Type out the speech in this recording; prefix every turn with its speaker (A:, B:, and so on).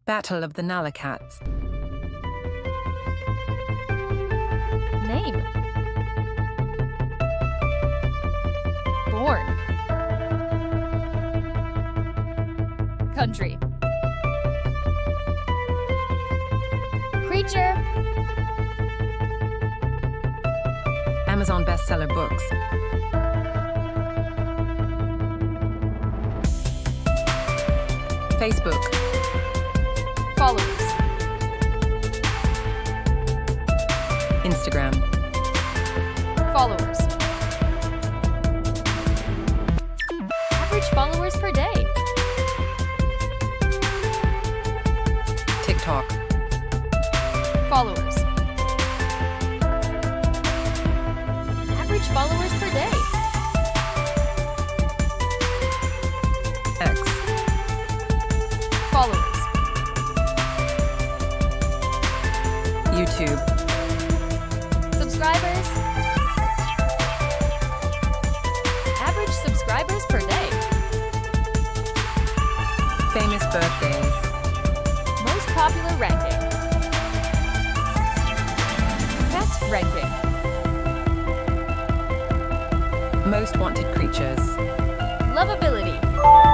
A: Battle of the NalaCats.
B: Name. Born. Country. Creature.
A: Amazon bestseller books. Facebook.
B: Followers.
A: Instagram.
B: Followers. Average followers per day.
A: TikTok.
B: Followers. Average followers per day.
A: X.
B: Followers.
A: YouTube.
B: Subscribers. Average subscribers per day.
A: Famous birthdays.
B: Most popular ranking. Best ranking.
A: Most wanted creatures.
B: Lovability.